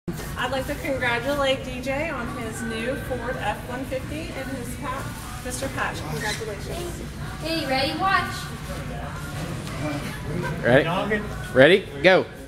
I'd like to congratulate DJ on his new Ford F-150 and his Mr. Patch. Congratulations. Hey, ready? Watch. Ready? Ready? Go.